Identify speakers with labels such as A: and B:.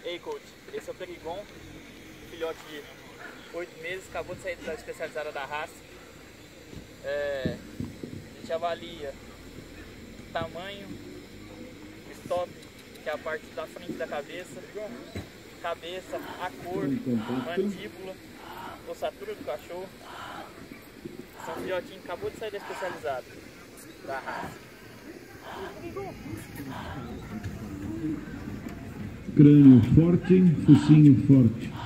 A: Ei, coach, esse é o Perigon, filhote de 8 meses, acabou de sair da especializada da raça. A gente avalia tamanho, stop, que é a parte da frente da cabeça, a cor, mandíbula, ossatura do cachorro. São filhotinhos, acabou de sair da especializada da raça.
B: Crânio forte, focinho forte.